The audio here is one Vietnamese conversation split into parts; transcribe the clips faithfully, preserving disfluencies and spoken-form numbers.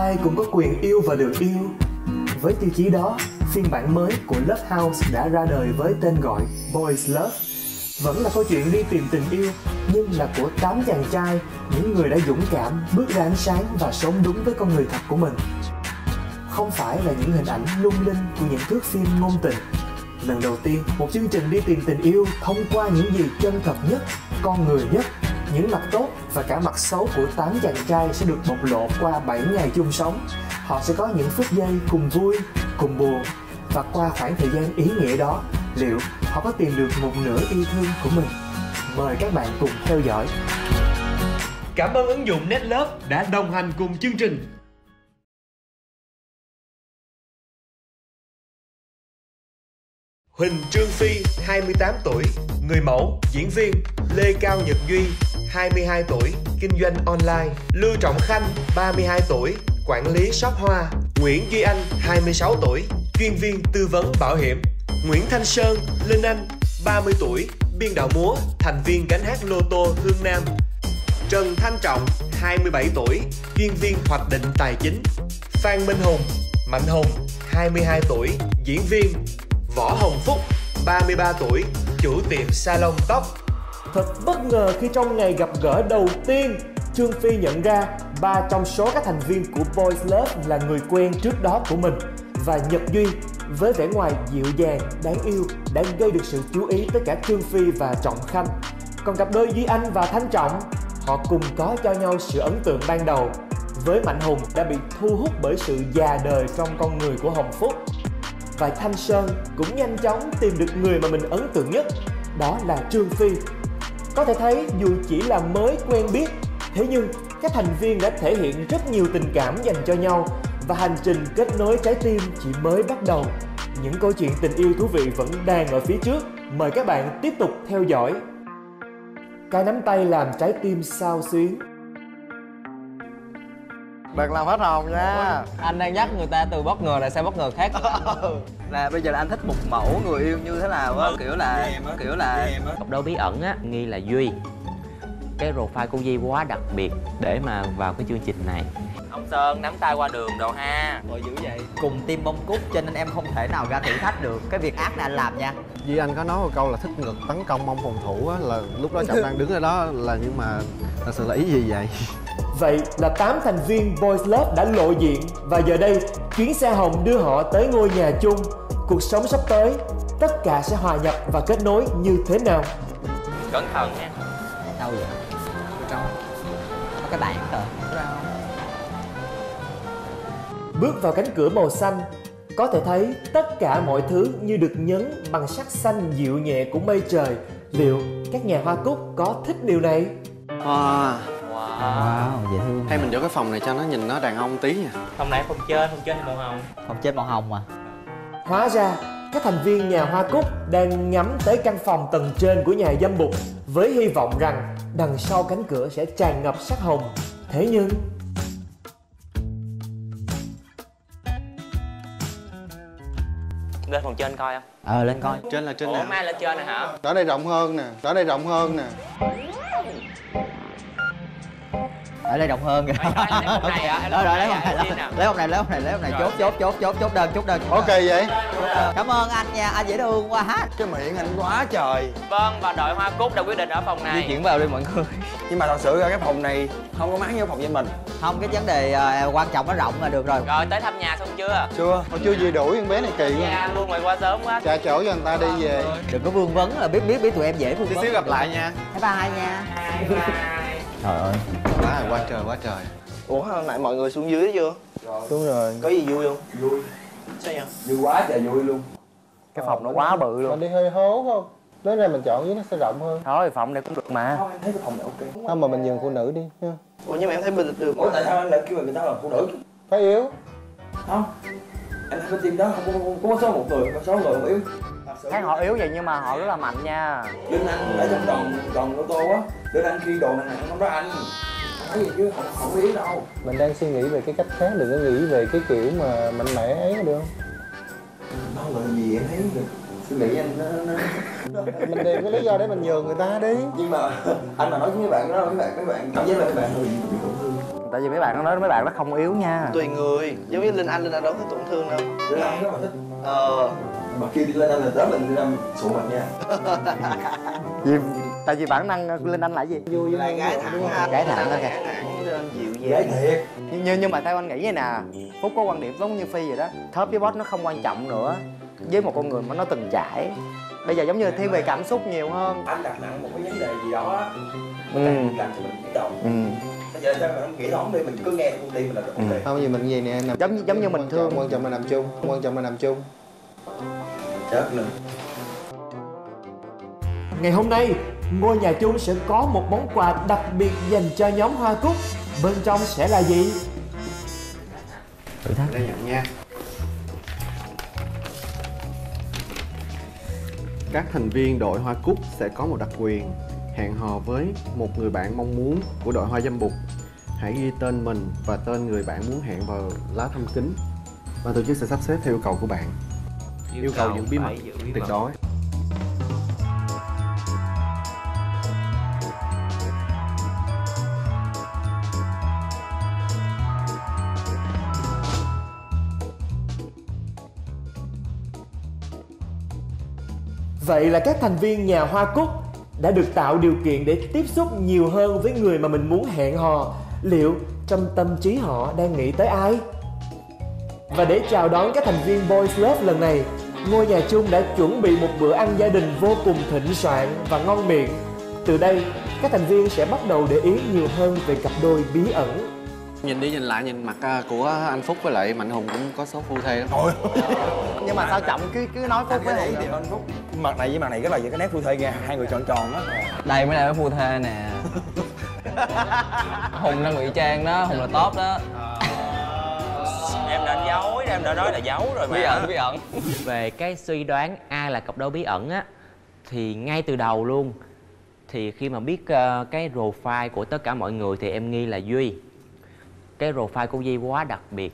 ai cũng có quyền yêu và được yêu. Với tiêu chí đó, phiên bản mới của Love House đã ra đời với tên gọi Boys Love. Vẫn là câu chuyện đi tìm tình yêu, nhưng là của tám chàng trai, những người đã dũng cảm bước ra ánh sáng và sống đúng với con người thật của mình. Không phải là những hình ảnh lung linh của những thước phim ngôn tình. Lần đầu tiên, một chương trình đi tìm tình yêu thông qua những gì chân thật nhất, con người nhất. Những mặt tốt và cả mặt xấu của tám chàng trai sẽ được bộc lộ qua bảy ngày chung sống. Họ sẽ có những phút giây cùng vui, cùng buồn. Và qua khoảng thời gian ý nghĩa đó, liệu họ có tìm được một nửa yêu thương của mình? Mời các bạn cùng theo dõi. Cảm ơn ứng dụng Netlove đã đồng hành cùng chương trình. Huỳnh Trương Phi, hai mươi tám tuổi, người mẫu, diễn viên. Lê Cao Nhật Duy, hai mươi hai tuổi, kinh doanh online. Lưu Trọng Khanh, ba mươi hai tuổi, quản lý shop hoa. Nguyễn Duy Anh, hai mươi sáu tuổi, chuyên viên tư vấn bảo hiểm. Nguyễn Thanh Sơn, Linh Anh, ba mươi tuổi, biên đạo múa, thành viên gánh hát lô tô Hương Nam. Trần Thanh Trọng, hai mươi bảy tuổi, chuyên viên hoạch định tài chính. Phan Minh Hùng, Mạnh Hùng, hai mươi hai tuổi, diễn viên. Võ Hồng Phúc, ba mươi ba tuổi, chủ tiệm salon tóc. Thật bất ngờ khi trong ngày gặp gỡ đầu tiên, Trương Phi nhận ra ba trong số các thành viên của Boys Love là người quen trước đó của mình. Và Nhật Duy, với vẻ ngoài dịu dàng, đáng yêu, đã gây được sự chú ý tới cả Trương Phi và Trọng Khanh. Còn cặp đôi Duy Anh và Thanh Trọng, họ cùng có cho nhau sự ấn tượng ban đầu. Với Mạnh Hùng đã bị thu hút bởi sự già đời trong con người của Hồng Phúc. Và Thanh Sơn cũng nhanh chóng tìm được người mà mình ấn tượng nhất, đó là Trương Phi. Có thể thấy dù chỉ là mới quen biết, thế nhưng các thành viên đã thể hiện rất nhiều tình cảm dành cho nhau. Và hành trình kết nối trái tim chỉ mới bắt đầu. Những câu chuyện tình yêu thú vị vẫn đang ở phía trước. Mời các bạn tiếp tục theo dõi. Cái nắm tay làm trái tim xao xuyến. Đừng làm hết hồn nha. Anh đang nhắc người ta từ bất ngờ lại sang bất ngờ khác. Là bây giờ là anh thích một mẫu người yêu như thế nào á, kiểu là kiểu là cặp đôi bí ẩn á, nghi là Duy. Cái profile của Duy quá đặc biệt để mà vào cái chương trình này. Ông Sơn nắm tay qua đường đồ ha. Rồi dữ vậy. Cùng team bông cúc cho nên em không thể nào ra thử thách được cái việc ác này anh làm nha. Duy Anh có nói một câu là thích ngực tấn công mong phòng thủ á, là lúc đó Trọng đang đứng ở đó là, nhưng mà thật sự là ý gì vậy? Vậy là tám thành viên Boys Love đã lộ diện. Và giờ đây, chuyến xe hồng đưa họ tới ngôi nhà chung. Cuộc sống sắp tới, tất cả sẽ hòa nhập và kết nối như thế nào? Cẩn thận nha. Đâu vậy? Trong có cái bảng rồi. Bước vào cánh cửa màu xanh, có thể thấy tất cả mọi thứ như được nhấn bằng sắc xanh dịu nhẹ của mây trời. Liệu các nhà hoa cúc có thích điều này? Wow, Wow, dễ thương. hay mình vô cái phòng này cho nó nhìn nó đàn ông tí nha. Phòng này phòng trên, phòng trên màu hồng. Phòng trên màu hồng mà. Hóa ra, các thành viên nhà hoa cúc đang nhắm tới căn phòng tầng trên của nhà dâm bụt với hy vọng rằng đằng sau cánh cửa sẽ tràn ngập sắc hồng. Thế nhưng... Lên phòng trên coi không? Ờ, lên coi. Trên là trên Ủa, nào? mai lên trên này hả? Đó đây rộng hơn nè, đó đây rộng hơn nè. Ở đây rộng hơn kìa. Lấy một này hả? Rồi rồi, lấy một này, lấy một này, lấy một này, lấy một này, chốt chốt chốt chốt chốt đơn, chốt đơn. Ok vậy? Cảm ơn anh nha, anh dễ thương quá hát. Cái miệng anh quá trời. Vâng, và đội hoa cúc đã quyết định ở phòng này. Di chuyển vào đi mọi người. Nhưng mà thật sự ra cái phòng này không có mát như phòng với mình. Không, cái vấn đề uh, quan trọng nó rộng là được rồi. Rồi, tới thăm nhà xong chưa? Chưa. Thôi chưa gì đuổi con bé này kỳ quá. Dạ, luôn mày qua sớm quá. Trả chỗ cho người ta đi về. Đừng có vương vấn là biết biết biết tụi em dễ vương Tí vấn. xíu gặp lại nha. Bye bye nha. Trời ơi. Quá rồi, quá trời, quá trời. Ủa hồi nãy mọi người xuống dưới chưa? Rồi. Đúng rồi. Có gì vui không? Vui. Sao vậy? Vui quá trời vui luôn. Cái phòng nó quá bự luôn. Mình đi hơi hố không? Đến đây mình chọn dưới nó sẽ rộng hơn. Thôi, phòng này cũng được mà. Không, em thấy cái phòng này ok. Không mà mình nhường phụ nữ đi nha. Ủa nhưng mà em thấy mình được. Ủa tại sao anh lại kêu người ta là phụ nữ? Phải yếu. Không. Em thấy cái team đó không có, không có số một người, có số người không yếu. Thấy họ yếu vậy nhưng mà họ rất là mạnh nha. Đinh Anh ở trong đoàn đoàn ô tô á, Đinh Anh khi đồ nặng nặng không đó anh. Nói gì chứ không không yếu đâu. Mình đang suy nghĩ về cái cách khác, đừng có nghĩ về cái kiểu mà mạnh mẽ ấy được không? Đâu là gì em thấy được. Suy nghĩ anh nó, nó... Mình tìm cái lý do để mình nhường người ta đi. Nhưng mà anh mà nói với mấy bạn đó, mấy bạn mấy bạn cảm giác là mấy bạn hơi bị tổn thương. Người tại vì mấy bạn nó nói mấy bạn nó không yếu nha. Tùy người, giống như Linh Anh, Linh Anh đâu có tổn thương đâu. Linh Anh rất là thích. Ờ. Mà khi đi Linh Anh là tới mình Linh Anh sụ mặt nha. Vì tại vì bản năng Linh Anh là gì? Vui là gái thẳng, gái thẳng thôi kìa. Dịu dàng. Gái thiệt. Nhưng nhưng mà theo anh nghĩ như nè, Phúc có quan điểm giống như Phi vậy đó. Top với bot nó không quan trọng nữa với một con người mà nó từng trải. Bây giờ giống như thiên về cảm xúc nhiều hơn. Anh đặt nặng một cái vấn đề gì đó Ừ. làm cho mình kích động. Ừ. Bây giờ sao mình nghĩ thoáng đi, mình cứ nghe con tim mình là được. Ừ. Không, gì mình gì nè, nằm Giống như giống như mình thương. quan trọng là nằm chung, quan trọng là nằm chung. Chết luôn. Ngày hôm nay, ngôi nhà chung sẽ có một món quà đặc biệt dành cho nhóm Hoa Cúc. Bên trong sẽ là gì? Thử thách. Đây nhận nha. Các thành viên đội Hoa Cúc sẽ có một đặc quyền hẹn hò với một người bạn mong muốn của đội Hoa Dâm Bụt. Hãy ghi tên mình và tên người bạn muốn hẹn vào lá thăm kính. Ban tổ chức sẽ sắp xếp theo yêu cầu của bạn. Yêu, yêu cầu giữ bí mật tuyệt đối. Vậy là các thành viên nhà Hoa Cúc đã được tạo điều kiện để tiếp xúc nhiều hơn với người mà mình muốn hẹn hò. Liệu trong tâm trí họ đang nghĩ tới ai? Và để chào đón các thành viên Boys Love lần này, ngôi nhà chung đã chuẩn bị một bữa ăn gia đình vô cùng thịnh soạn và ngon miệng. Từ đây, các thành viên sẽ bắt đầu để ý nhiều hơn về cặp đôi bí ẩn. Nhìn đi nhìn lại, nhìn mặt của anh Phúc với lại Mạnh Hùng cũng có số phu thê lắm. Thôi. Nhưng mà sao Trọng cứ cứ nói Phúc với Hùng thì anh Phúc. Mặt này với mặt này rất là những cái nét phu thê nha, hai người tròn tròn á. Đây mới là cái phu thê nè. Hùng đang ngụy trang đó, Hùng là top đó. Em đã giấu, em đã nói là giấu rồi mà. Bí ẩn, bí ẩn. Về cái suy đoán ai là cặp đôi bí ẩn á, thì ngay từ đầu luôn, thì khi mà biết uh, cái profile của tất cả mọi người thì em nghi là Duy. Cái profile của Duy quá đặc biệt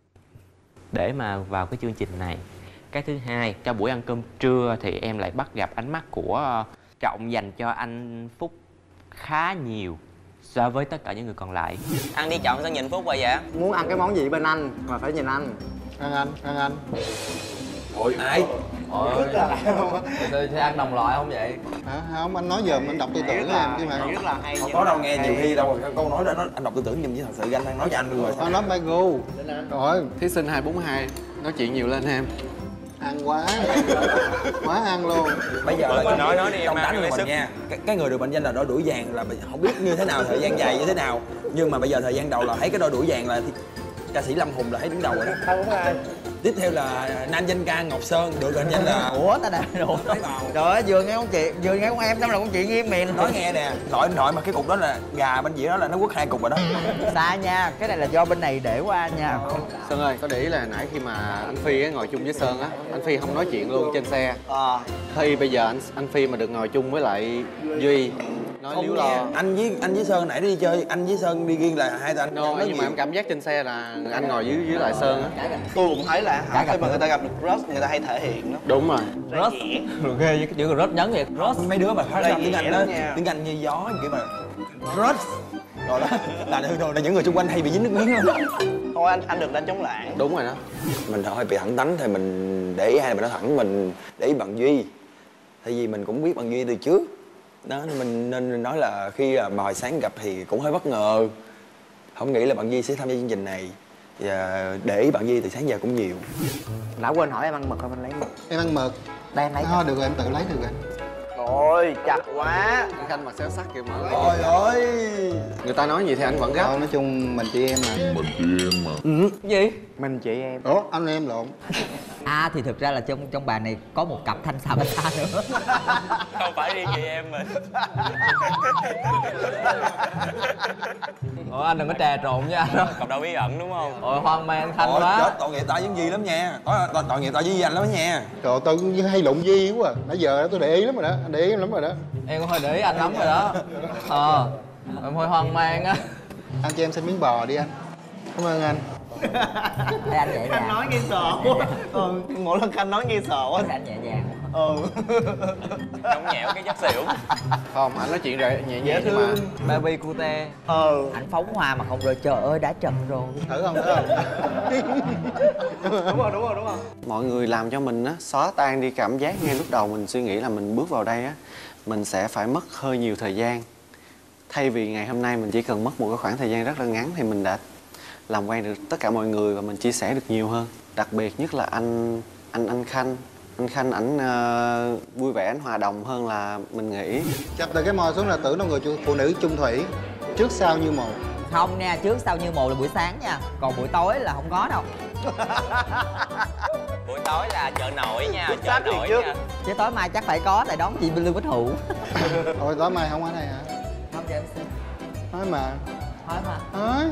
để mà vào cái chương trình này. Cái thứ hai, cho buổi ăn cơm trưa thì em lại bắt gặp ánh mắt của Trọng dành cho anh Phúc khá nhiều so với tất cả những người còn lại. Ăn đi Trọng, sao nhìn Phúc vậy vậy? muốn ăn cái món gì bên anh mà phải nhìn anh. Ăn anh, ăn anh. Ôi ai? Ôi, thì ăn đồng loại không vậy? Hả? Không, anh nói giờ anh đọc tư tưởng của em chứ mà. Rất là hay. Không có đâu, nghe nhiều khi đâu câu nói đó nó anh đọc tư tưởng nhưng chứ thật sự anh đang nói cho anh luôn rồi. Anh nói by go. Rồi, thí sinh hai bốn hai nói chuyện nhiều lên em. Ăn quá. Quá ăn luôn. Bây giờ là nói nói đi em trong đánh ăn của mình nha. Cái, cái người được mệnh danh là đôi đuổi vàng là không biết như thế nào, thời gian dài như thế nào. Nhưng mà bây giờ thời gian đầu là thấy cái đôi đuổi vàng là ca sĩ Lâm Hùng là thấy đứng đầu rồi đó. Không có ai. Tiếp theo là nam danh ca Ngọc Sơn được mệnh danh là Ủa ta đã đủ. Trời ơi, vừa nghe con chuyện, vừa nghe con em xong là con chuyện nghiêm miệng. nói nghe nè, loại điện thoại mà cái cục đó là gà bên dĩa đó là nó quất hai cục rồi đó. Xa nha, cái này là do bên này để qua nha. Sơn ơi, có để ý là nãy khi mà anh Phi á, ngồi chung với Sơn á, anh Phi không nói chuyện luôn trên xe. Ờ. Thì bây giờ anh anh Phi mà được ngồi chung với lại Duy nói Không líu nghe. lo. Anh với anh với Sơn nãy đi chơi, anh với Sơn đi riêng là hai tụi anh. No, nhưng mà em cảm giác trên xe là anh ngồi dưới dưới lại Sơn á. Tôi cũng thấy là hả, khi mà người ta gặp được crush người ta hay thể hiện đó. Đúng rồi. Crush rồi ghê với cái chữ crush nhấn vậy. Crush Mấy đứa mà phát ra tiếng Anh đó, nha. tiếng Anh như gió kiểu mà crush rồi đó là thường thường là những người xung quanh hay bị dính nước miếng lắm. Thôi anh anh được đánh chống lại. Đúng rồi đó. Mình hơi bị thẳng tánh thì mình để ý hay là mình nói thẳng, mình để ý bằng Duy. Tại vì mình cũng biết bằng Duy từ trước. Đó nên mình nên nói là khi mà hồi sáng gặp thì cũng hơi bất ngờ. Không nghĩ là bạn Duy sẽ tham gia chương trình này. Và để ý bạn Duy từ sáng giờ cũng nhiều. Đã quên hỏi em ăn mực không, anh lấy mực. Em ăn mực. Đây em lấy. Thôi được rồi, em tự lấy được rồi. Ôi chặt quá. Cái khanh mặt xéo sắc kìa mở. Ôi ơi. Người ta nói gì thì anh vẫn gấp. Nói chung mình chị em mà. Mình chị em mà. Ừ. Gì? Mình chị em. Ủa, anh em lộn. À thì thực ra là trong trong bàn này có một cặp thanh xà bạch xa nữa. Không phải riêng chị em mình. Ủa anh đừng có trà trộn với anh đó. Cặp đôi bí ẩn đúng không? Ôi hoang mang thanh Ôi, quá. chết, tội nghiệp ta với Duy lắm nha. Tội, tội, tội nghiệp ta với Duy anh lắm nha. Trời, tôi cũng hay lộn Duy quá à. Nãy giờ tôi để ý lắm rồi đó, anh để ý lắm rồi đó. Em cũng hơi để ý anh lắm rồi đó. Ờ em hơi hoang mang á. Anh cho em xin miếng bò đi anh. Cảm ơn anh. Thấy anh nhẹ nhàng. Nói nghe sợ quá. Ờ, mỗi lần Khanh nói nghe sợ quá. Thấy anh nhẹ nhàng. Ừ. Nhõng nhẽo cái chất xỉu. Không, anh nói chuyện rồi nhẹ nhàng nhưng mà Baby cute. Ừ. Anh phóng hoa mà không rơi, trời ơi đã chậm rồi. Thử không, thử không? Đúng rồi, đúng rồi, đúng rồi. mọi người làm cho mình á xóa tan đi cảm giác ngay lúc đầu mình suy nghĩ là mình bước vào đây á mình sẽ phải mất hơi nhiều thời gian. Thay vì ngày hôm nay mình chỉ cần mất một cái khoảng thời gian rất là ngắn thì mình đã làm quen được tất cả mọi người và mình chia sẻ được nhiều hơn. Đặc biệt nhất là anh anh anh Khanh. Anh Khanh ảnh uh, vui vẻ, ảnh hòa đồng hơn là mình nghĩ. Chặt từ cái môi xuống là tưởng đâu người chu- phụ nữ chung thủy, trước sau như một. Không nha, trước sau như một là buổi sáng nha, còn buổi tối là không có đâu. Buổi tối là chợ nổi nha, chợ xác nổi trước. nha. Chứ tối mai chắc phải có, tại đón chị Lương Bích Hữu. Thôi tối mai không ở đây hả? Không cho em xin. Nói mà. Thôi mà. Nói.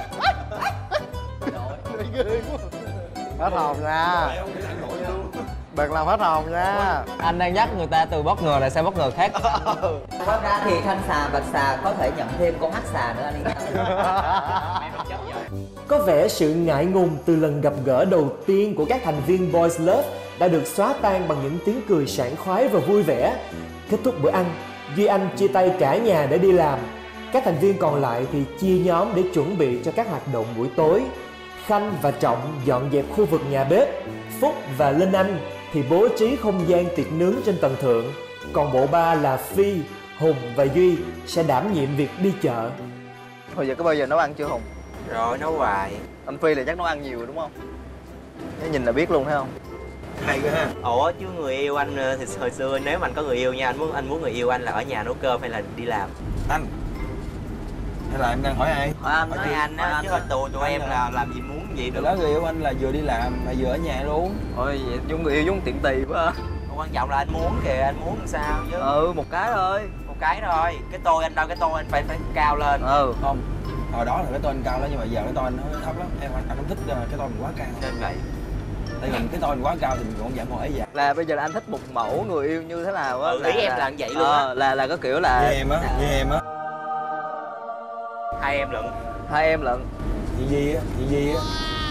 Hết hồn nha. Đừng làm hết hồn nha. Anh đang nhắc người ta từ bất ngờ lại sang bất ngờ khác. Thật ra thì Thanh xà, Bạch xà có thể nhận thêm con hắc xà nữa anh yên tâm. Có vẻ sự ngại ngùng từ lần gặp gỡ đầu tiên của các thành viên Boys Love đã được xóa tan bằng những tiếng cười sảng khoái và vui vẻ. Kết thúc bữa ăn, Duy Anh chia tay cả nhà để đi làm. Các thành viên còn lại thì chia nhóm để chuẩn bị cho các hoạt động buổi tối. Khanh và Trọng dọn dẹp khu vực nhà bếp. Phúc và Linh Anh thì bố trí không gian tiệc nướng trên tầng thượng. Còn bộ ba là Phi, Hùng và Duy sẽ đảm nhiệm việc đi chợ. Hồi giờ có bao giờ nấu ăn chưa Hùng? Rồi nấu hoài. Anh Phi là chắc nấu ăn nhiều rồi đúng không? Nếu nhìn là biết luôn thấy không? Hay quá ha. Ủa chứ người yêu anh thì hồi xưa nếu mà anh có người yêu nha, anh muốn anh muốn người yêu anh là ở nhà nấu cơm hay là đi làm? Anh hay là em đang hỏi ai? Hỏi anh, nói anh á, chứ tụi tụi em là làm gì muốn vậy được. Đó người yêu anh là vừa đi làm mà vừa ở nhà luôn. Ôi vậy giống người yêu giống tiện tì quá. Quan trọng là anh muốn kìa, anh muốn làm sao chứ. Ừ, một cái thôi. Một cái thôi. Cái tôi anh đâu, cái tôi anh phải phải cao lên. Ừ. Không, hồi đó là cái tôi anh cao lắm nhưng mà giờ cái tôi anh nó thấp lắm. Em anh không thích cái tôi mình quá cao. Nên vậy. Tại vì cái tôi mình quá cao thì mình cũng giảm hỏi vậy. Là bây giờ là anh thích một mẫu người yêu như thế nào á? Ừ, ý em là vậy luôn á. Ờ, là là có kiểu là Như em á, như em á. Hai em lận. hai em lận. Như Di á, như Di á.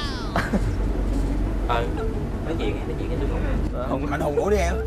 Ừ. Nói chuyện nói chuyện cái tôi ngủ. Hùng, anh Hùng ngủ đi em.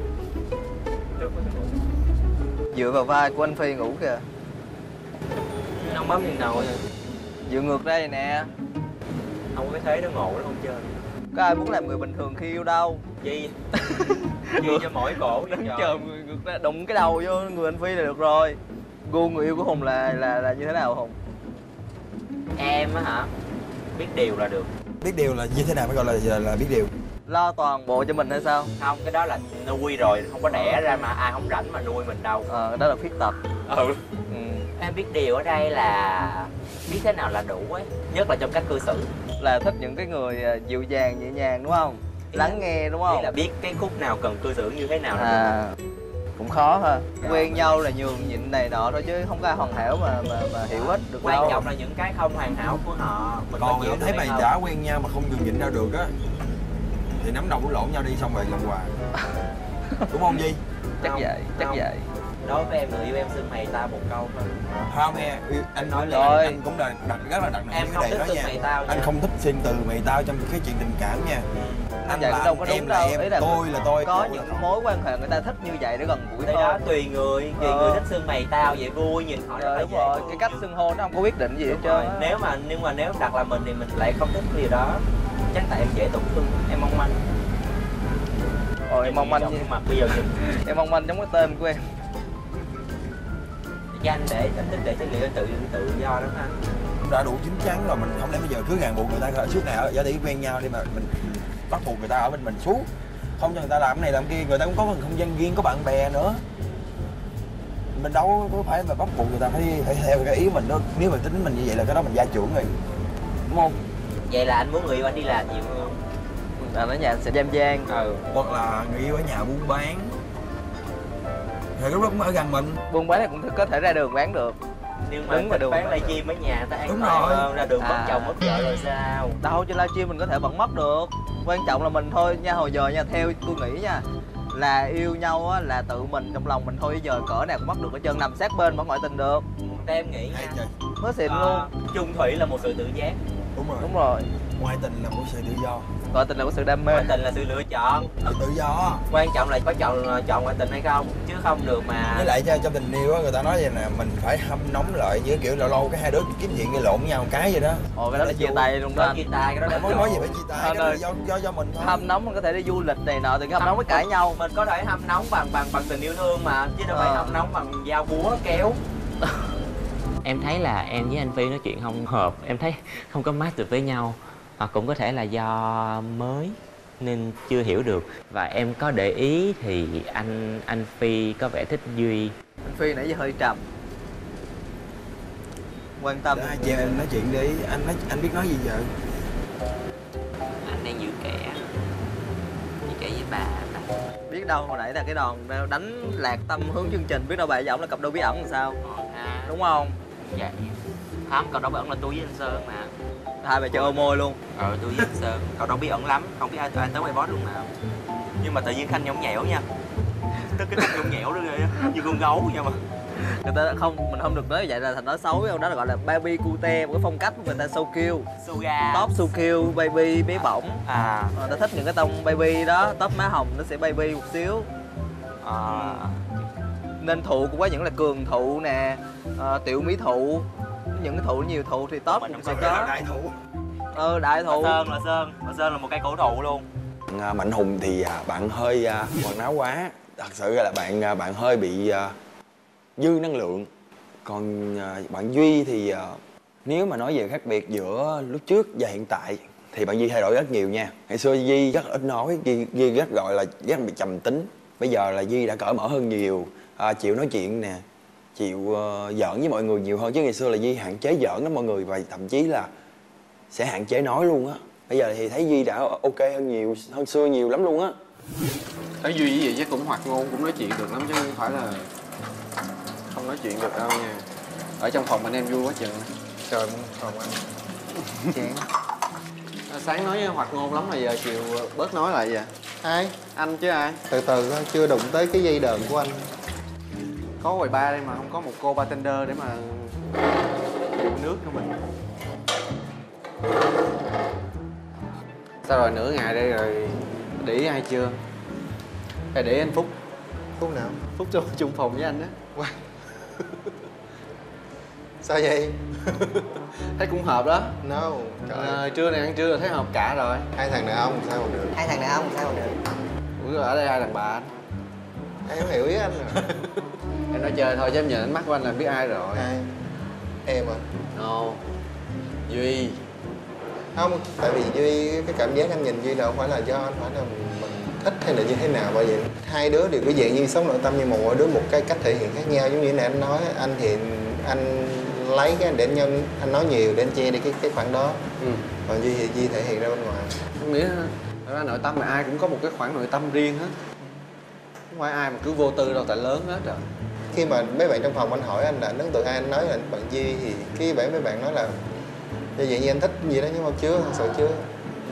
Dựa vào vai của anh Phi ngủ kìa. Nó bấm lên đầu rồi. Dựa ngược ra vậy nè. Không có cái thế nó ngộ nó không chơi. Có ai muốn làm người bình thường khi yêu đâu. Di Di cho mỗi cổ Đứng chờ người ngược ra đụng cái đầu vô người anh Phi là được rồi. Gu người yêu của Hùng là là là như thế nào Hùng? Em á hả? Biết điều là được. Biết điều là như thế nào mới gọi là là, là biết điều? Lo toàn bộ cho mình hay sao? Không, cái đó là nuôi rồi, không có đẻ ra mà ai không rảnh mà nuôi mình đâu. Ờ, đó là khuyết tật. Ừ. Ừ. Em biết điều ở đây là biết thế nào là đủ ấy, nhất là trong cách cư xử. Là thích những cái người dịu dàng, nhẹ nhàng đúng không? Lắng nghe đúng không? Ý là biết cái khúc nào cần cư xử như thế nào. À, cũng khó ha. Quen nhau là nhường nhịn này nọ thôi chứ không có ai hoàn hảo mà mà, mà hiểu hết được Quan đâu. trọng là những cái không hoàn hảo của họ mình Còn có em thấy mày đã quen nhau mà không nhường nhịn đâu được á thì nắm đầu lộn nhau đi xong rồi làm quà. Đúng không Di? Chắc Không, vậy, chắc không. vậy. Đối với em, người yêu em xưng mày ta một câu thôi. Không em, anh nói Rồi. là anh cũng là đặt rất là đặt nặng Em cái không này thích đó xưng nha. mày tao nha. Anh không thích xưng từ mày tao trong cái chuyện tình cảm nha. Anh Vậy là cũng đâu có em đúng là đâu. em, Ý là tôi là tôi. có tôi những là tôi. mối quan hệ người ta thích như vậy để gần gũi Cái thôi. đó tùy người, tùy Ờ. người thích xưng mày tao vậy vui, nhìn họ Ờ, rất là đúng dễ rồi, thương. cái cách xưng hô nó không có quyết định gì hết Đúng trơn rồi. á. Nếu mà nhưng mà nếu đặt là mình thì mình lại không thích cái điều đó. Chắc tại em dễ tổn thương, em mong manh. Ôi em mong manh như như mặt bây giờ nhìn em mong manh giống cái tên của em. cho anh để anh thích để cho người tự tự do lắm ha. Cũng đã đủ chín chắn rồi, mình không lẽ bây giờ cứ ràng buộc người ta suốt ngày giả tỷ quen nhau đi mà mình bắt buộc người ta ở bên mình suốt, không cho người ta làm cái này làm kia, người ta cũng có một không gian riêng, có bạn bè nữa, mình đâu có phải mà bắt buộc người ta phải phải theo cái ý mình đó. Nếu mà tính mình như vậy là cái đó mình gia trưởng rồi, đúng không? Vậy là anh muốn người yêu anh đi làm nhiều hơn. À, ở nhà sẽ giam gian. Ừ. Hoặc là người yêu ở nhà buôn bán thì lúc đó cũng ở gần mình. Buôn bán thì cũng có thể ra đường bán được. Nhưng mà Đứng ngoài đường bán bán livestream ở nhà ta an Đúng toàn rồi. hơn, ra đường mất À. chồng mất vợ rồi sao? Đâu trên livestream mình có thể vẫn mất được. Quan trọng là mình thôi nha. Hồi giờ nha, theo tôi nghĩ nha, là yêu nhau á, là tự mình trong lòng mình thôi. Bây giờ cỡ nào cũng mất được hết trơn, nằm sát bên vẫn ngoại tình được. Theo em nghĩ Hay nha, trời, Mới xịn à, luôn. chung thủy là một sự tự giác. đúng rồi. Đúng rồi. Ngoại tình là một sự tự do. Ngoại tình là có sự đam mê. Ngoại tình là sự lựa chọn, tự do. Quan trọng là có chọn chọn ngoại tình hay không, chứ không được mà. Với lại trong tình yêu á, người ta nói vậy nè, mình phải hâm nóng lại, như kiểu lâu lâu cái hai đứa kiếm chuyện gây lộn nhau một cái vậy đó. Ồ, cái đó là chia tay luôn đó anh. Chia tay, cái đó là không nói gì phải chia tay, cái đó là ơi, do do do mình thôi. hâm nóng mình có thể đi du lịch này nọ thì cái hâm nóng mới cãi nhau. Mình có thể hâm nóng bằng bằng bằng tình yêu thương mà, chứ đâu phải Ờ. hâm nóng bằng dao búa kéo. Em thấy là em với anh Phi nói chuyện không hợp, em thấy không có match được với nhau, hoặc cũng có thể là do mới nên chưa hiểu được. Và em có để ý thì anh anh Phi có vẻ thích Duy. Anh Phi nãy giờ hơi trầm, quan tâm. Hai chị em nói chuyện đi, anh nói anh biết nói gì giờ? Anh đang giữ kẻ, giữ kẻ với bà. Biết đâu hồi nãy là cái đòn đánh lạc tâm hướng chương trình, biết đâu bà giọng là cặp đôi bí ẩn làm sao, À, đúng không? dạ. Không, cậu đâu bí ẩn là tôi với anh Sơn mà. Hai bà chơi ô môi luôn. Ờ, tôi với anh Sơn. Cậu đâu bí ẩn lắm, không biết ai ai tới quay boss luôn nào. Nhưng mà tự nhiên Khanh nhõng nhẽo nha. Tức cái nhõng nhẽo đó ghê á, như con gấu vậy mà. Người ta không, mình không được nói vậy là thành nói xấu, cái đó là gọi là baby cute, một cái phong cách của người ta so cute. Suga. Top so cute, baby, bé bỏng. À. Người ta thích những cái tông baby đó, tóc má hồng nó sẽ baby một xíu. À. Nên thụ cũng có những là cường thụ nè, uh, tiểu mỹ thụ, những cái thụ nhiều thụ thì top cũng sẽ có. Đại thụ. Ờ, đại thụ. Bà Sơn là Sơn, bà Sơn là một cây cổ thụ luôn. À, Mạnh Hùng thì à, bạn hơi à, quần áo quá, thật sự là bạn à, bạn hơi bị à, dư năng lượng. Còn à, bạn Duy thì à, nếu mà nói về khác biệt giữa lúc trước và hiện tại thì bạn Duy thay đổi rất nhiều nha. Ngày xưa Duy rất ít nói, Duy, Duy rất gọi là rất bị trầm tính. Bây giờ là Duy đã cởi mở hơn nhiều, à, chịu nói chuyện nè, chịu uh, giỡn với mọi người nhiều hơn. Chứ ngày xưa là Duy hạn chế giỡn lắm mọi người, và thậm chí là sẽ hạn chế nói luôn á. Bây giờ thì thấy Duy đã ok hơn nhiều, hơn xưa nhiều lắm luôn á. Thấy Duy với vậy chứ cũng hoạt ngôn, cũng nói chuyện được lắm chứ không phải là không nói chuyện được đâu nha. Ở trong phòng anh em vui quá chừng. Trời, phòng anh chán. Sáng nói hoạt ngôn lắm mà giờ chiều bớt nói lại vậy. ai? Anh chứ ai? Từ từ thôi, chưa đụng tới cái dây đờn của anh. Có quầy bar đây mà không có một cô bartender để mà dụ nước cho mình. Sao rồi, nửa ngày đây rồi, để ý ai chưa? Phải để ý anh Phúc. Phút nào? Phúc chung, chung phòng với anh á. Wow. Sao vậy? Thấy cũng hợp đó. No, trời à, trưa này ăn trưa là thấy hợp cả rồi. Hai thằng đàn ông sao mà được? Hai thằng đàn ông sao mà được? Ủa ở đây hai thằng bà anh. Em hiểu ý anh rồi. Em nói chơi thôi chứ em nhìn ánh mắt của anh là biết ai rồi. Ai? Em à? No. Duy. Không, tại vì Duy, cái cảm giác anh nhìn Duy đâu phải là do anh phải là mình thích hay là như thế nào, bởi vậy hai đứa đều có dạng như sống nội tâm, nhưng mà mỗi đứa một cái cách thể hiện khác nhau. Giống như nãy anh nói, anh thì anh lấy cái để nhân anh nói nhiều để anh che đi cái cái khoảng đó. Ừ. Còn Duy thì Duy thể hiện ra bên ngoài. Em nghĩ ra nội tâm mà ai cũng có một cái khoảng nội tâm riêng hết, không phải ai mà cứ vô tư đâu, tại lớn hết rồi. Khi mà mấy bạn trong phòng anh hỏi anh là ấn tượng ai, anh nói là bạn Duy, thì cái bạn mấy bạn nói là như vậy như anh thích gì đó, nhưng mà chưa, thật sự chưa. Ừ.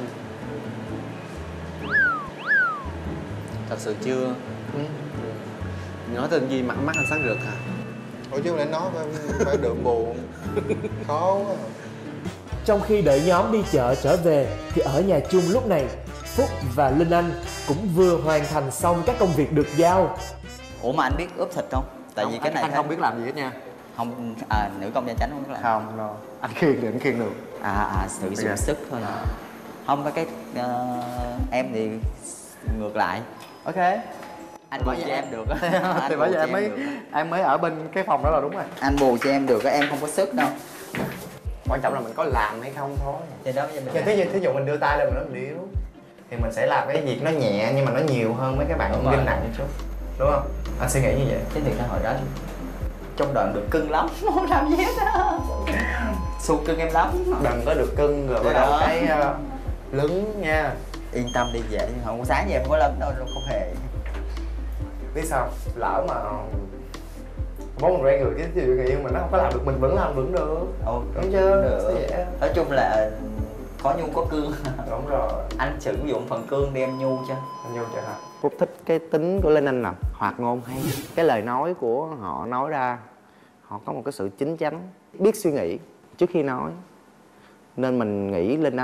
Thật sự chưa. Ừ. Nói tên Duy mắt mắt anh sáng rực hả? Ủa chứ lại nói phải, phải được buồn. Khó quá. Trong khi đợi nhóm đi chợ trở về thì ở nhà chung lúc này, Phúc và Linh Anh cũng vừa hoàn thành xong các công việc được giao. Ủa mà anh biết ướp thịt không? Tại không, vì cái này anh không biết làm gì hết nha. Không, à, nữ công gia chánh không biết làm. Không đâu, anh khiêng được, anh khiêng được. À, à, sự dùng sức thôi à. Không, với cái uh, em thì ngược lại. Ok. Anh bù cho em được á. Thì bây giờ em mới em mới ở bên cái phòng đó là đúng rồi. Anh bù cho em được á, em không có sức đâu. Quan trọng là mình có làm hay không thôi. Thì đó bây giờ mình Thì thí dụ, thí dụ mình đưa tay lên mình nói mình yếu thì mình sẽ làm cái việc nó nhẹ nhưng mà nó nhiều hơn mấy các bạn gym nặng chút, đúng không? Anh suy nghĩ như vậy. cái việc đó hồi đó trong đoạn được cưng lắm, không làm gì hết á. Xu cưng em lắm. Đừng có được cưng rồi bắt đầu cái uh, lứng nha. Yên tâm đi về, nhưng không sáng về em không có lớn đâu, không hề. Biết sao? Lỡ mà bố mình quen người cái chuyện người yêu mình nó không có làm được, mình vẫn làm vẫn được. Ồ, đúng chưa? Được. Nói chung là có nhu có cương. Đúng rồi. Anh sử dụng phần cương đi em nhu cho. Anh nhu cho hả? Phúc thích cái tính của Linh Anh nè, hoạt ngôn hay. Cái lời nói của họ nói ra, họ có một cái sự chín chắn, biết suy nghĩ trước khi nói. Nên mình nghĩ Linh Anh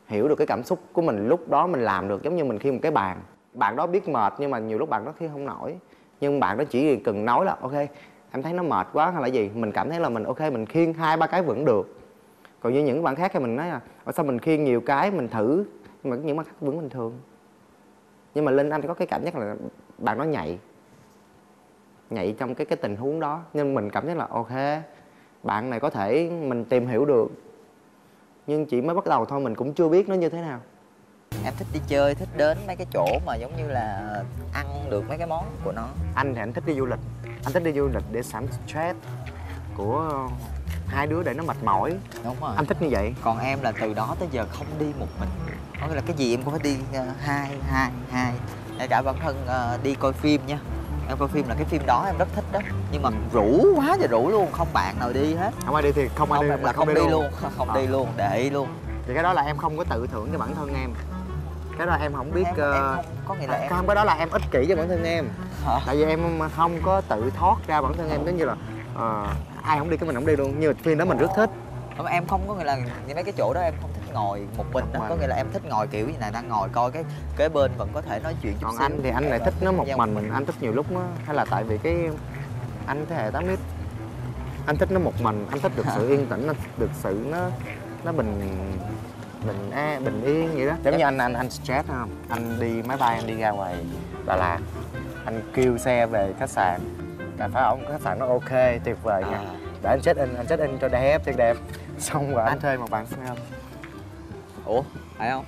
hiểu được cái cảm xúc của mình lúc đó mình làm được. Giống như mình khiêng một cái bàn, bạn đó biết mệt nhưng mà nhiều lúc bạn đó khiêng không nổi, nhưng bạn đó chỉ cần nói là ok em thấy nó mệt quá hay là gì, mình cảm thấy là mình ok mình khiêng hai ba cái vẫn được. Còn như những bạn khác thì mình nói là ở sao mình khiêng nhiều cái mình thử, nhưng mà những bạn khác vẫn bình thường. Nhưng mà Linh Anh có cái cảm giác là bạn nó nhạy nhạy trong cái cái tình huống đó, nên mình cảm thấy là ok bạn này có thể mình tìm hiểu được, nhưng chỉ mới bắt đầu thôi, mình cũng chưa biết nó như thế nào. Em thích đi chơi, thích đến mấy cái chỗ mà giống như là ăn được mấy cái món của nó. Anh thì anh thích đi du lịch, anh thích đi du lịch để giảm stress của hai đứa để nó mệt mỏi. Đúng rồi. Anh thích như vậy. Còn em là từ đó tới giờ không đi một mình. Có nghĩa là cái gì em cũng phải đi uh, hai, hai, hai. Ngay cả bản thân uh, đi coi phim nha. Em coi phim là cái phim đó em rất thích đó. Nhưng mà rủ quá trời rủ luôn, không bạn nào đi hết. Không ai đi thì không ai không, đi, là không, không đi luôn, luôn. Không à. đi luôn, để ý luôn. Thì cái đó là em không có tự thưởng cho bản thân em. Cái đó em không biết em, uh... em không, có nghĩa là em không, cái đó là em ích kỷ cho bản thân em. Hả? Tại vì em không có tự thoát ra bản thân em, giống như là uh, ai không đi cái mình không đi luôn. Như phim đó mình rất thích. Mà em không có nghĩa là những mấy cái chỗ đó em không thích ngồi một mình đó, có nghĩa là em thích ngồi kiểu như này, đang ngồi coi cái kế bên vẫn có thể nói chuyện chút Còn xíu. anh thì anh lại thích nó một mình, mình anh thích nhiều lúc nó hay là tại vì cái anh thế hệ tám x, anh thích nó một mình, anh thích được sự yên tĩnh, anh được sự nó nó bình bình a bình yên vậy đó. Giống như anh anh anh stress không, anh đi máy bay anh đi ra ngoài Đà Lạt, anh kêu xe về khách sạn, là phải ở một khách sạn nó ok tuyệt vời nha, để anh check in, anh check in cho đẹp thiệt đẹp, xong rồi anh, anh thuê một bạn xem. Ủa phải không?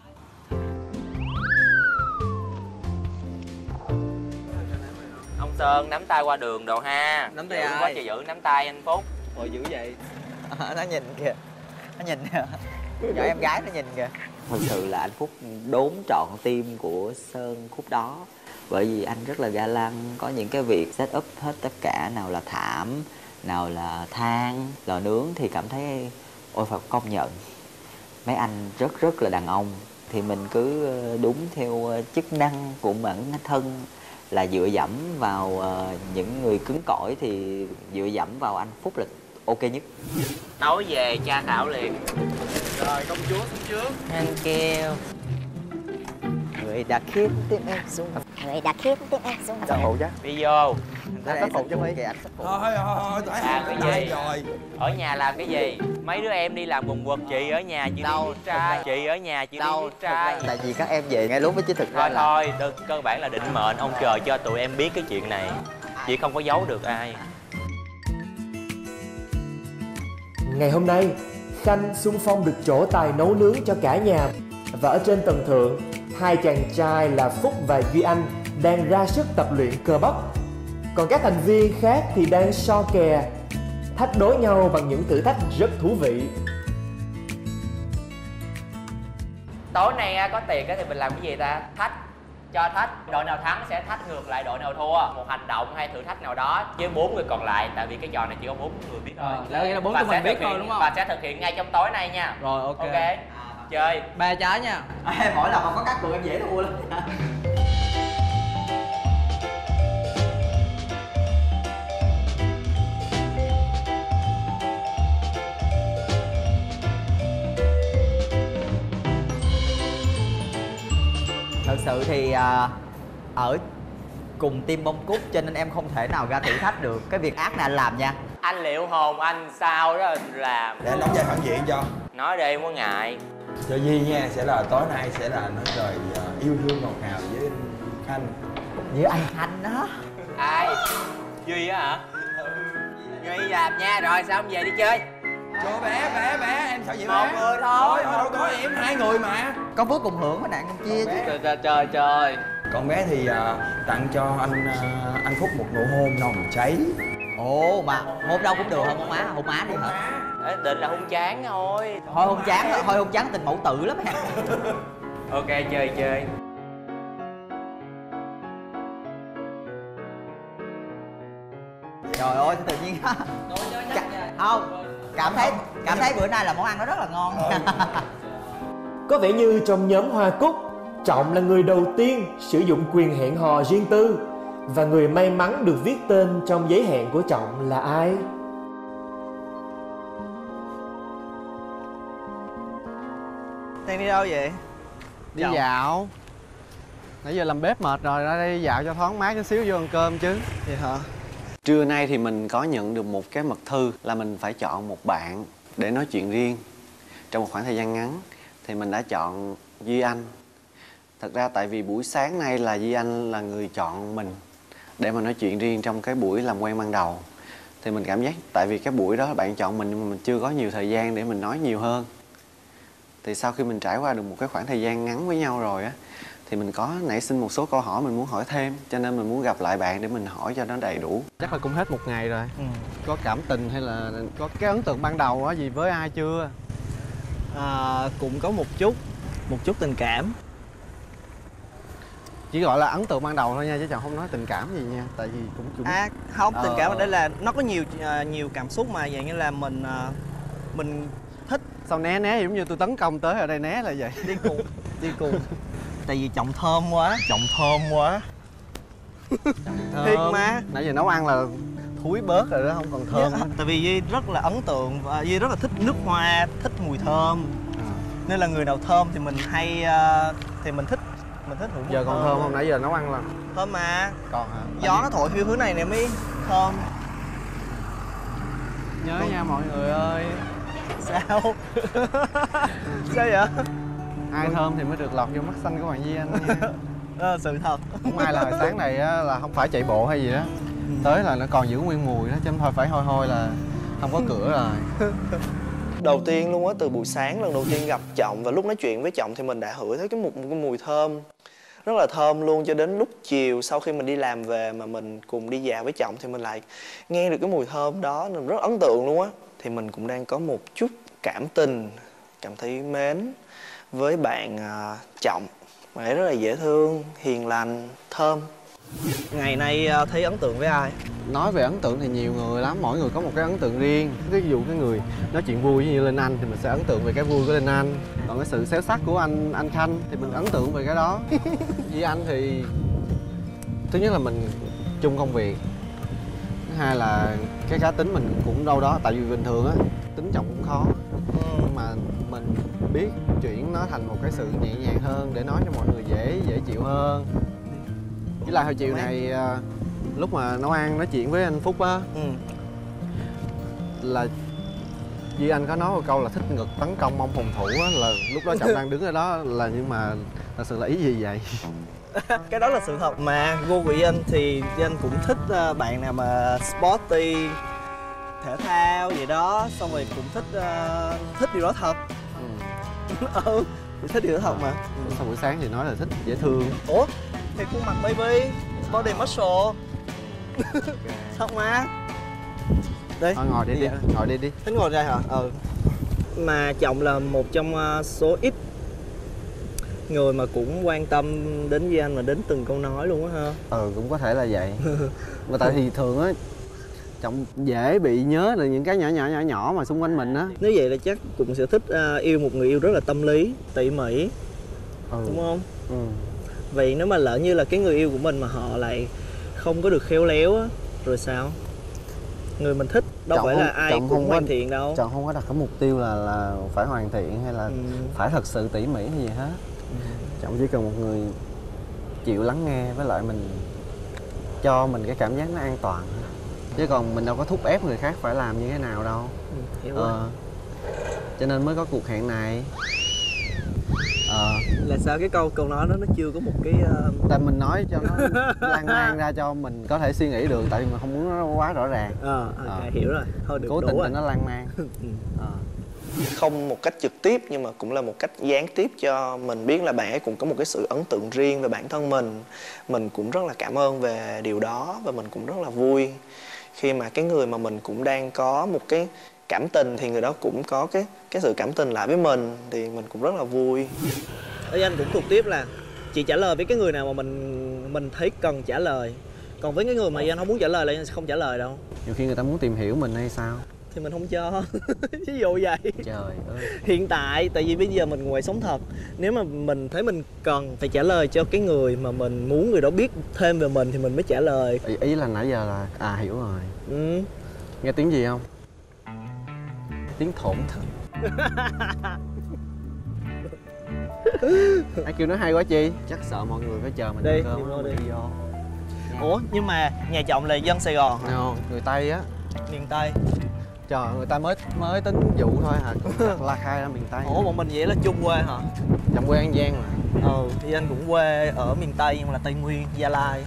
Ông Sơn nắm tay qua đường đồ ha. Nắm tay giữ ai? Quá trời giữ nắm tay anh Phúc. Ôi dữ vậy. À, nó nhìn kìa, nó nhìn kìa. Nhỏ em gái nó nhìn kìa. Thật sự là anh Phúc đốn trọn tim của Sơn khúc đó. Bởi vì anh rất là ga lăng, có những cái việc set up hết tất cả, nào là thảm, nào là than, lò nướng thì cảm thấy ôi phải công nhận mấy anh rất rất là đàn ông. Thì mình cứ đúng theo chức năng của bản thân là dựa dẫm vào những người cứng cỏi, thì dựa dẫm vào anh Phúc là ok nhất. Tối về cha khảo liền. Rồi công chúa xuống trước. Thank you. Người đã khiến tim em rung, người đã khiến tim em rung. Dạ phụ chứ. Đi vô. Anh phụ chứ mấy. Thôi thôi thôi, tại làm cái gì rồi. Ở nhà làm cái gì? Mấy đứa em đi làm quần quật, chị ở nhà chị đâu đi viết trai. Chị ở nhà chị đâu đi viết trai. Tại vì các em về ngay lúc với chứ thực ra Thôi là... thôi, được, cơ bản là định mệnh, ông trời cho tụi em biết cái chuyện này. Chị không có giấu được ai. Ngày hôm nay, Khanh xung phong được trổ tài nấu nướng cho cả nhà. Và ở trên tầng thượng, hai chàng trai là Phúc và Duy Anh đang ra sức tập luyện cơ bắp. Còn các thành viên khác thì đang so kè, thách đố nhau bằng những thử thách rất thú vị. Tối nay có tiền thì mình làm cái gì ta? Thách, cho thách. Đội nào thắng sẽ thách ngược lại đội nào thua. Một hành động hay thử thách nào đó với bốn người còn lại. Tại vì cái trò này chỉ có bốn người biết thôi. Là nghĩa là bốn tụi mình biết thôi đúng không? Và sẽ thực hiện ngay trong tối nay nha. Rồi ok. Ok. Chơi. Ba trái nha. À, em mỗi lần mà có các cược em dễ thua lắm. Thật sự thì à, ở cùng team bông cúc cho nên em không thể nào ra thử thách được cái việc ác này anh làm nha. Anh liệu hồn anh sao đó làm. Để anh đóng vai phản diện cho. Nói đi, không có ngại. Cho Duy nha, sẽ là tối nay sẽ là nói lời uh, yêu thương ngọt ngào với Khanh. Với anh Khanh đó. Ai? Duy á hả? Duy làm nha, rồi sao không về đi chơi? Cho bé, bé, bé, em sợ gì bé? Một người thôi. Thôi, thôi, đâu có em, hai người mà. Có phước cùng hưởng với nạn cùng chia chứ. Trời trời trời trời. Còn bé thì uh, tặng cho anh uh, anh Phúc một nụ hôn nồng cháy. Ồ mà hôn đâu cũng được hả con má, hôn má đi hả? Đấy, định là hôn chán thôi. Thôi hôn chán, thôi hôn chán tình mẫu tử lắm ha. Ok chơi chơi. Trời ơi tự nhiên không cảm thấy cảm thấy bữa nay là món ăn nó rất là ngon. Có vẻ như trong nhóm Hoa Cúc, Trọng là người đầu tiên sử dụng quyền hẹn hò riêng tư. Và người may mắn được viết tên trong giấy hẹn của Trọng là ai? Đang đi đâu vậy? Đi Chồng. dạo. Nãy giờ làm bếp mệt rồi, ra đây dạo cho thoáng mát chút xíu vô ăn cơm chứ. Vậy hả? Trưa nay thì mình có nhận được một cái mật thư là mình phải chọn một bạn để nói chuyện riêng trong một khoảng thời gian ngắn. Thì mình đã chọn Duy Anh. Thật ra tại vì buổi sáng nay là Duy Anh là người chọn mình để mà nói chuyện riêng trong cái buổi làm quen ban đầu. Thì mình cảm giác tại vì cái buổi đó bạn chọn mình nhưng mà mình chưa có nhiều thời gian để mình nói nhiều hơn. Thì sau khi mình trải qua được một cái khoảng thời gian ngắn với nhau rồi á, thì mình có nảy sinh một số câu hỏi mình muốn hỏi thêm, cho nên mình muốn gặp lại bạn để mình hỏi cho nó đầy đủ. Chắc là cũng hết một ngày rồi. Ừ. Có cảm tình hay là có cái ấn tượng ban đầu á gì với ai chưa? À, cũng có một chút, một chút tình cảm. Chỉ gọi là ấn tượng ban đầu thôi nha, chứ chồng không nói tình cảm gì nha, tại vì cũng cũng À không, tình ờ, cảm ở đây là nó có nhiều uh, nhiều cảm xúc mà dạng như là mình uh, mình thích. Sao né né giống như tôi tấn công tới ở đây né là vậy? Đi cùng, đi cùng. Tại vì chồng thơm quá, chồng thơm quá. Thơm. Thiệt mà. Nãy giờ nấu ăn là thúi bớt rồi đó, không còn thơm. Yeah, tại vì Duy rất là ấn tượng và Duy rất là thích nước hoa, thích mùi thơm. À. Nên là người nào thơm thì mình hay uh, thì mình thích mình thích hưởng. Giờ còn thơm, thơm không? Nãy giờ nấu ăn là thơm mà. Còn hả? Gió nó thổi phiêu hướng này nè mới thơm. Nhớ nha mọi người ơi. Sao? Sao vậy? Ai thơm thì mới được lọt vô mắt xanh của bạn Duy Anh nha. Đó là sự thật. Không ai là hồi sáng này á, là không phải chạy bộ hay gì đó. Ừ. Tới là nó còn giữ nguyên mùi đó, chứ không thôi phải hôi hôi là không có cửa rồi. Đầu tiên luôn á, từ buổi sáng lần đầu tiên gặp chồng và lúc nói chuyện với chồng thì mình đã ngửi thấy cái một, một cái mùi thơm rất là thơm luôn, cho đến lúc chiều sau khi mình đi làm về mà mình cùng đi dạo với chồng thì mình lại nghe được cái mùi thơm đó, mình rất ấn tượng luôn á. Thì mình cũng đang có một chút cảm tình, cảm thấy mến với bạn uh, Trọng. Bạn ấy rất là dễ thương, hiền lành, thơm. Ngày nay uh, thấy ấn tượng với ai? Nói về ấn tượng thì nhiều người lắm, mỗi người có một cái ấn tượng riêng. Ví dụ cái người nói chuyện vui như Linh Anh thì mình sẽ ấn tượng về cái vui của Linh Anh. Còn cái sự xéo sắc của anh anh Khanh thì mình ấn tượng về cái đó. Với anh thì thứ nhất là mình chung công việc, thứ hai là cái cá tính mình cũng đâu đó, tại vì bình thường á tính chồng cũng khó, nhưng mà mình biết chuyển nó thành một cái sự nhẹ nhàng hơn để nói cho mọi người dễ dễ chịu hơn. Với lại hồi chiều này lúc mà nấu ăn nói chuyện với anh Phúc á, ừ. là Duy Anh có nói một câu là thích ngực tấn công mong phòng thủ á, là lúc đó Trọng đang đứng ở đó là, nhưng mà thật sự là ý gì vậy? Cái đó là sự thật mà. Gu của Duy Anh thì Duy Anh cũng thích bạn nào mà sporty, thể thao gì đó, xong rồi cũng thích uh, thích điều đó thật. Ừ, ừ thích điều đó thật mà. Ừ. Sau buổi sáng thì nói là thích dễ thương. Ủa thì khuôn mặt baby, body muscle. Thật mà. Đây. Thôi ngồi đi đi, ngồi đi đi. Tính ngồi ra hả? Ừ. Mà chồng là một trong số ít người mà cũng quan tâm đến Duy Anh mà đến từng câu nói luôn á ha. Ừ, cũng có thể là vậy. Mà tại thì thường á Trọng dễ bị nhớ là những cái nhỏ nhỏ nhỏ nhỏ mà xung quanh mình á. Nếu vậy là chắc cũng sẽ thích uh, yêu một người yêu rất là tâm lý, tỉ mỉ. Ừ. Đúng không? Ừ. Vậy nếu mà lỡ như là cái người yêu của mình mà họ lại không có được khéo léo á, rồi sao? Người mình thích đâu Trọng phải không, là ai cũng không hoàn có, thiện đâu. Trọng không có đặt cái mục tiêu là là phải hoàn thiện hay là ừ. phải thật sự tỉ mỉ hay gì hết. Ừ. Trọng chỉ cần một người chịu lắng nghe, với lại mình cho mình cái cảm giác nó an toàn. Chứ còn mình đâu có thúc ép người khác phải làm như thế nào đâu. Ừ, hiểu ờ. Cho nên mới có cuộc hẹn này. Ờ. Là sao cái câu câu nói đó nó chưa có một cái uh... tại mình nói cho nó lan man ra cho mình có thể suy nghĩ được, tại vì mình không muốn nó quá rõ ràng. Ờ, à, à, hiểu rồi. Thôi được, cố đủ tình rồi. cho nó lan man. Ừ. À. Không một cách trực tiếp nhưng mà cũng là một cách gián tiếp cho mình biết là bạn ấy cũng có một cái sự ấn tượng riêng về bản thân mình. Mình cũng rất là cảm ơn về điều đó và mình cũng rất là vui khi mà cái người mà mình cũng đang có một cái cảm tình thì người đó cũng có cái cái sự cảm tình lại với mình, thì mình cũng rất là vui. Ê, anh cũng thuộc tiếp là chỉ trả lời với cái người nào mà mình mình thấy cần trả lời, còn với cái người mà anh không muốn trả lời là anh sẽ không trả lời đâu. Nhiều khi người ta muốn tìm hiểu mình hay sao thì mình không cho. Ví dụ vậy. Trời ơi. Hiện tại tại vì bây giờ mình ngoài sống thật, nếu mà mình thấy mình cần phải trả lời cho cái người mà mình muốn người đó biết thêm về mình thì mình mới trả lời. Ý, ý là nãy giờ là à hiểu rồi. Ừ. Nghe tiếng gì không? Tiếng thổn thức. Ai kêu nó hay quá Chi? Chắc sợ mọi người phải chờ mình Đi, ăn cơm đi vô đi. đi vô. Ủa nhưng mà nhà chồng là dân Sài Gòn hả? Không, người Tây á. Miền Tây. Trời, người ta mới mới tính vụ thôi hả? Cũng La Khai ra miền Tây. Ủa bọn mình vậy là chung quê hả? Chồng quê An Giang mà. Ừ, thì anh cũng quê ở miền Tây nhưng mà là Tây Nguyên, Gia Lai.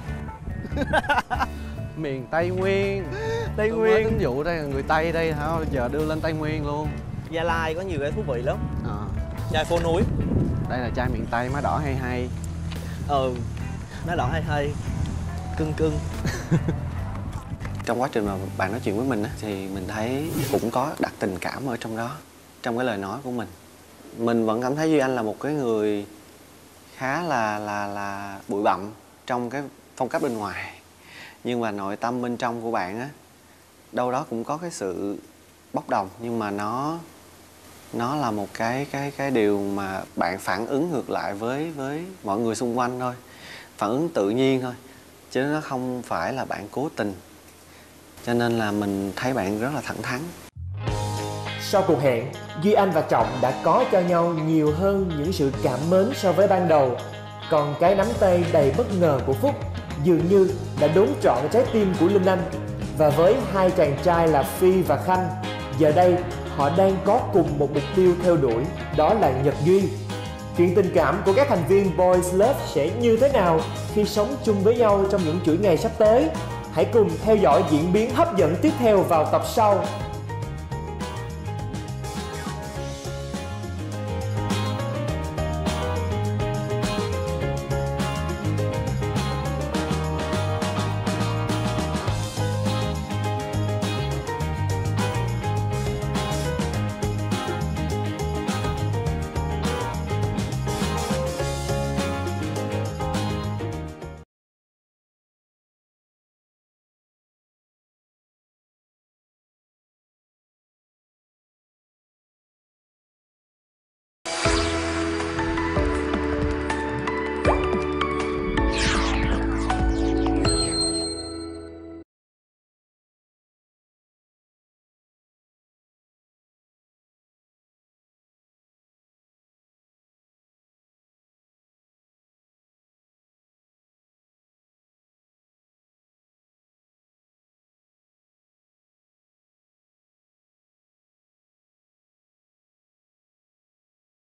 Miền Tây Nguyên. Tây Tôi Nguyên. mới tính vụ đây, người Tây đây hả? Giờ đưa lên Tây Nguyên luôn. Gia Lai có nhiều cái thú vị lắm. Ờ. Chai phố núi. Đây là chai miền Tây má đỏ hay hay. Ừ, nó đỏ hay hay. Cưng cưng. Trong quá trình mà bạn nói chuyện với mình á, thì mình thấy cũng có đặt tình cảm ở trong đó, trong cái lời nói của mình. Mình vẫn cảm thấy Duy Anh là một cái người khá là là là bụi bặm trong cái phong cách bên ngoài, nhưng mà nội tâm bên trong của bạn á, đâu đó cũng có cái sự bốc đồng, nhưng mà nó nó là một cái cái cái điều mà bạn phản ứng ngược lại với với mọi người xung quanh thôi, phản ứng tự nhiên thôi, chứ nó không phải là bạn cố tình. Cho nên là mình thấy bạn rất là thẳng thắn. Sau cuộc hẹn, Duy Anh và Trọng đã có cho nhau nhiều hơn những sự cảm mến so với ban đầu. Còn cái nắm tay đầy bất ngờ của Phúc dường như đã đốn trọn trái tim của Linh Anh. Và với hai chàng trai là Phi và Khanh, giờ đây họ đang có cùng một mục tiêu theo đuổi, đó là Nhật Duy. Chuyện tình cảm của các thành viên Boys Love sẽ như thế nào khi sống chung với nhau trong những chuỗi ngày sắp tới? Hãy cùng theo dõi diễn biến hấp dẫn tiếp theo vào tập sau.